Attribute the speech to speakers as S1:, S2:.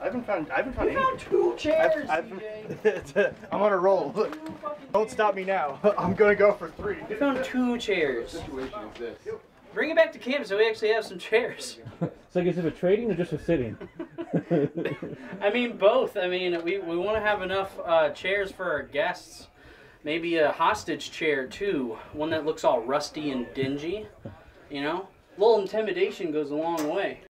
S1: haven't found
S2: You found 2 chairs, CJ.
S1: I'm on a roll. Don't stop me now. I'm gonna go for 3.
S2: We found 2 chairs.
S3: Situation is this.
S2: Bring it back to camp so we actually have some chairs.
S4: So I guess if for trading or just for sitting?
S2: I mean, both. I mean, we want to have enough chairs for our guests. Maybe a hostage chair, too. One that looks all rusty and dingy. You know? A little intimidation goes a long way.